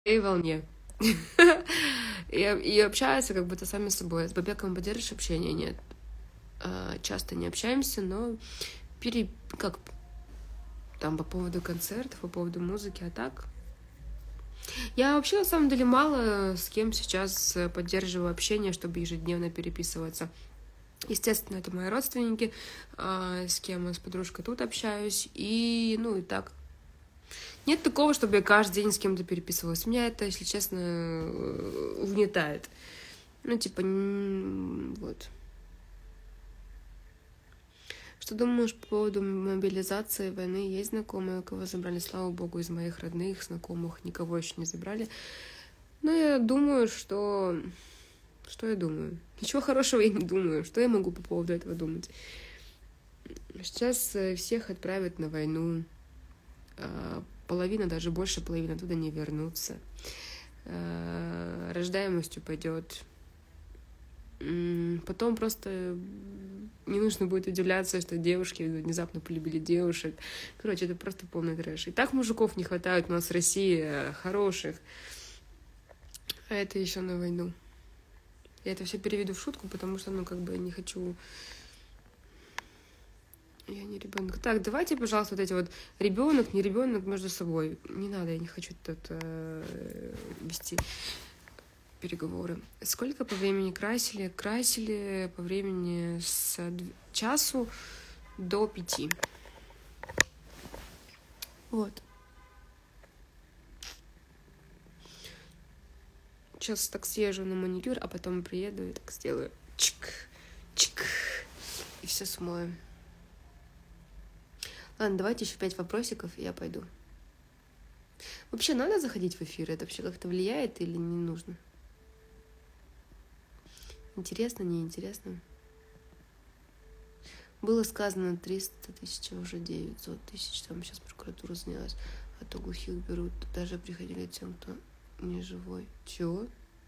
своей волне. И общаются как будто сами с собой. С Бабеком поддержишь общение? Нет. Часто не общаемся, но как там по поводу концертов, по поводу музыки, а так. Я вообще, на самом деле, мало с кем сейчас поддерживаю общение, чтобы ежедневно переписываться. Естественно, это мои родственники, с кем я с подружкой тут общаюсь, и, и так. Нет такого, чтобы я каждый день с кем-то переписывалась. Меня это, если честно, угнетает. Вот. Что думаешь по поводу мобилизации, войны? Есть знакомые, кого забрали? Слава богу, из моих родных, знакомых никого еще не забрали. Но я думаю, что... Что я думаю? Ничего хорошего я не думаю. Что я могу по поводу этого думать? Сейчас всех отправят на войну. Половина, даже больше половины оттуда не вернутся. Рождаемость упадет. Потом просто не нужно будет удивляться, что девушки внезапно полюбили девушек. Короче, это просто полный трэш. И так мужиков не хватает у нас в России хороших. А это еще на войну. Я это все переведу в шутку, потому что, я не хочу... Я не ребенок. Так, давайте, пожалуйста, вот эти вот ребенок, не ребенок между собой. Не надо, я не хочу тут вести переговоры. Сколько по времени красили? Красили по времени с часу до 5. Вот. Сейчас так съезжу на маникюр, а потом приеду и так сделаю чик, чик, и все смою. Ладно, давайте еще 5 вопросиков, и я пойду. Вообще надо заходить в эфир? Это вообще как-то влияет или не нужно? Интересно, неинтересно? Было сказано 300 тысяч, уже 900 тысяч. Там сейчас прокуратура занялась. А то глухих берут. Даже приходили тем, кто не живой. Чего?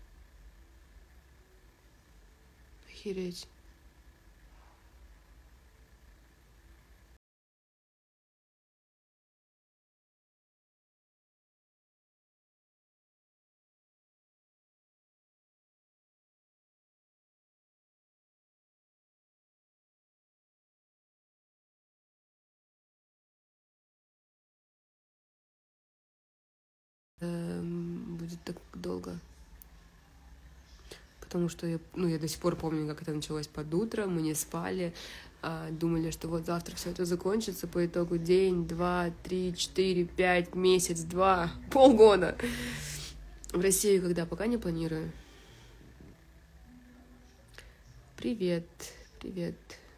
Охереть. Будет так долго. Потому что я до сих пор помню, как это началось под утро, мы не спали, думали, что вот завтра все это закончится, по итогу день, 2, 3, 4, 5, месяц, 2, полгода. В Россию когда? Пока не планирую. Привет, привет.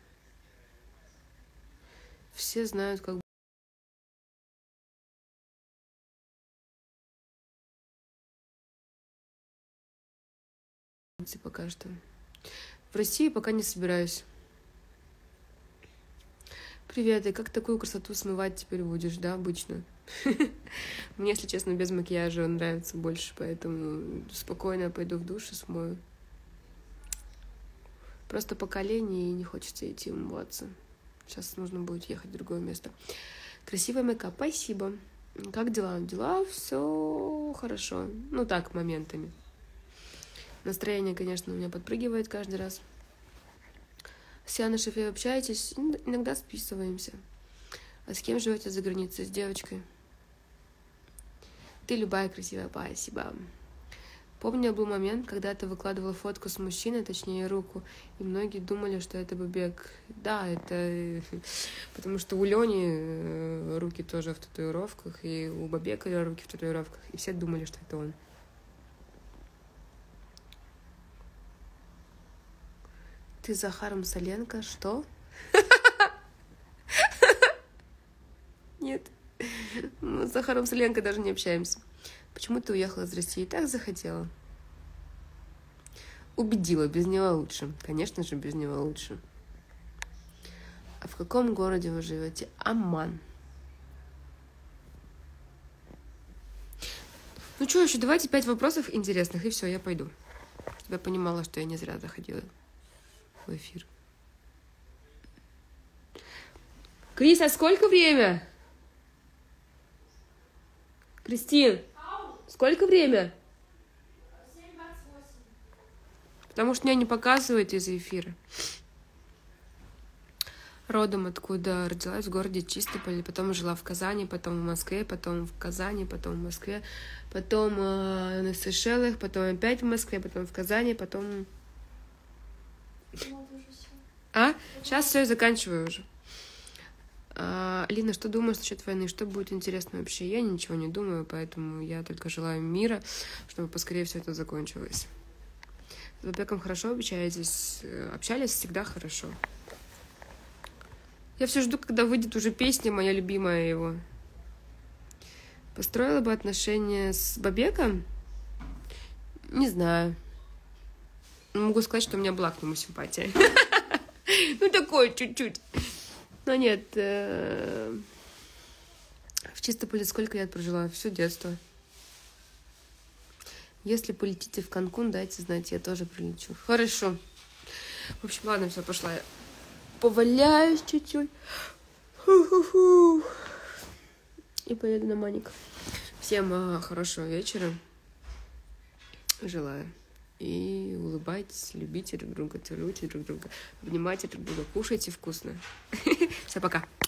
Все знают, как пока что. В Россию пока не собираюсь. Привет, и как такую красоту смывать теперь будешь, да, обычно? Мне, если честно, без макияжа нравится больше, поэтому спокойно пойду в душ и смою. Просто поколение, и не хочется идти умываться. Сейчас нужно будет ехать в другое место. Красивый мейкап, спасибо. Как дела? Дела все хорошо. Так, моментами. Настроение, конечно, у меня подпрыгивает каждый раз. С Яной Шефей общаетесь? Иногда списываемся. А с кем живете за границей? С девочкой. Ты любая красивая, спасибо. Помню, был момент, когда ты выкладывала фотку с мужчиной, точнее руку, и многие думали, что это Бабек. Да, это потому что у Лёни руки тоже в татуировках, и у Бабека руки в татуировках, и все думали, что это он. Ты с Захаром Соленко? Что? Нет. Мы с Захаром Соленко даже не общаемся. Почему ты уехала из России? Так захотела. Убедила, без него лучше. Конечно же, без него лучше. А в каком городе вы живете? Амман. Что еще? Давайте 5 вопросов интересных, и все, я пойду. Чтобы я понимала, что я не зря заходила в эфир. Крис, а сколько время? Кристин, Сколько время? Потому что меня не показывает из-за эфира. Родом откуда родилась в городе Чистополе, потом жила в Казани, потом в Москве, потом в Казани, потом в Москве, потом на Сейшелах, потом опять в Москве, потом в Казани, потом... Сейчас все, я заканчиваю уже. Лина, что думаешь насчет войны? Что будет интересно вообще? Я ничего не думаю, поэтому я только желаю мира, чтобы поскорее все это закончилось. С Бабеком хорошо общаетесь? Общались всегда хорошо. Я все жду, когда выйдет уже песня моя любимая его. Построила бы отношения с Бабеком? Не знаю. Могу сказать, что у меня была к нему симпатия. Ну, такое чуть-чуть. Но нет. В Чистополе сколько лет прожила? Все детство. Если полетите в Канкун, дайте знать, я тоже прилечу. Хорошо. В общем, ладно, все, пошла я. Поваляюсь чуть-чуть. И поеду на Маник. Всем хорошего вечера. Желаю. И улыбайтесь, любите друг друга, целуйте друг друга, обнимайте друг друга, кушайте вкусно. Все, пока.